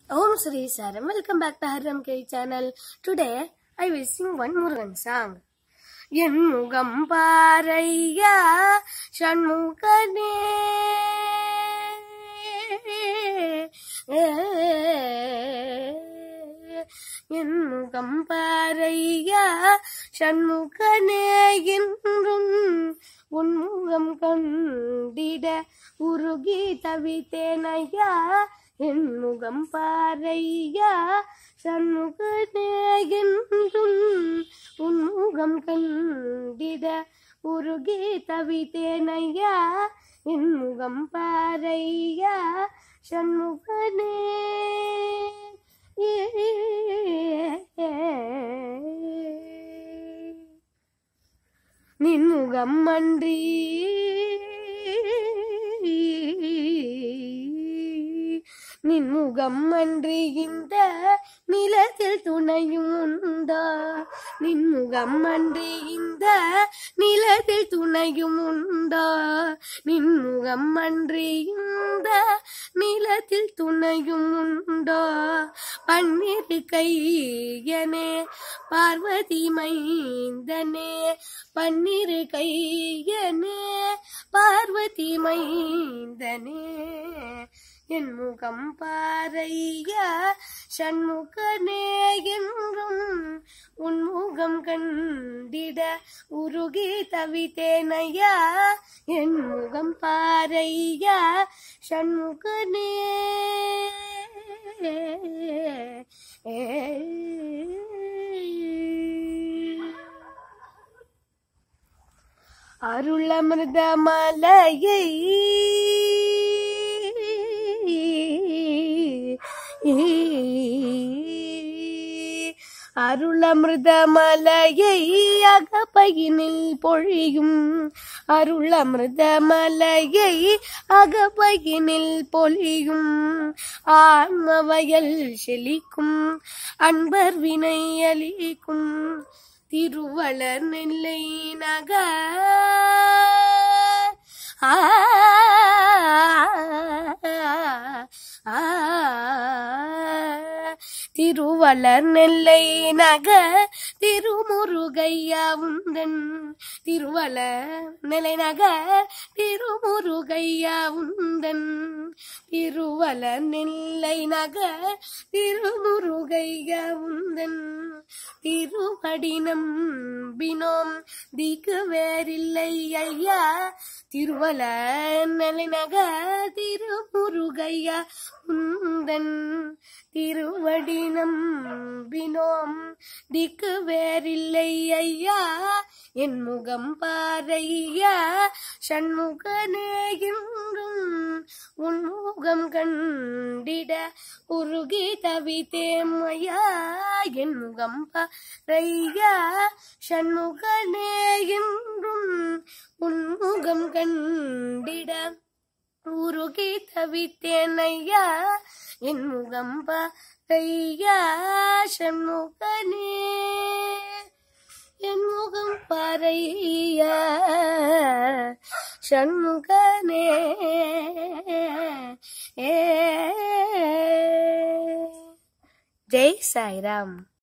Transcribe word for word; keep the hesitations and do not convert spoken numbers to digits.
Om Sri Saram, welcome back to Haram K channel. Today I will sing one Murugan song. En mugam paraiya shanmukane En mugam paraiya shanmukane என்றும் உன்முகம் கண்டிட உருகி தவித்தேனையா என் முகம் பாரையா சண்முகனே என்றும் உன்முகம் கண்டிட உருகி தவித்தேனையா என் முகம் பாரையா சண்முகனே நின் முகம் அன்றி நின் முகம் அன்றி இந்த நிலத்தில் துணையும் உண்டா நின் முகம் அன்றி இந்த நிலத்தில் துணையும் உண்டா நின் முகம் அன்றி இந்த நிலத்தில் துணையும் உண்டா பன்னிரு கையனே பார்வதி மைந்தனே பன்னிரு கையனே பார்வதி மைந்தனே என் முகம் பாரையா சண்முகனே என்றும் உன் முகம் கண்டிட உருகி தவித்தேனையா என் முகம் பாரையா சண்முகனே அருளமிர்த மலையை அருளமிர்த மலையை அகப்பையினில் பொழியும் அருளமிர்த மலையை அகப்பையினில் பொழியும் ஆன்மவயல் செழிக்கும் அன்பர் வினை அளிக்கும் திருவளர் நெல்லை நகர் ஆ திருவளர் நெல்லை நகர் திருமுருகையா உந்தன் திருவளர் நெல்லை நகர் திருமுருகையா உந்தன் திருவளர் நெல்லை நகர் திருமுருகையா உந்தன் திருவடினம் பினோம் திக்கு வேறில்லை ஐயா திருவளர் நெல்லை நகர் திருமுருகையா உந்தன் திருவடினம் பினோம் திக்கு வேறில்லை ஐயா என் முகம் பாரையா சண்முகனே என்றும் உன் முகம் கண்டிட உருகி தவித்தேமையா என் முகம் பாரையா சண்முகனே என்றும் உன் முகம் கண்டிட உருகி தவித்தேனையா என் முகம் பாரையா சண்முகனே என் முகம் பாரையா சண்முகனே ஜெய் சாய்ராம்.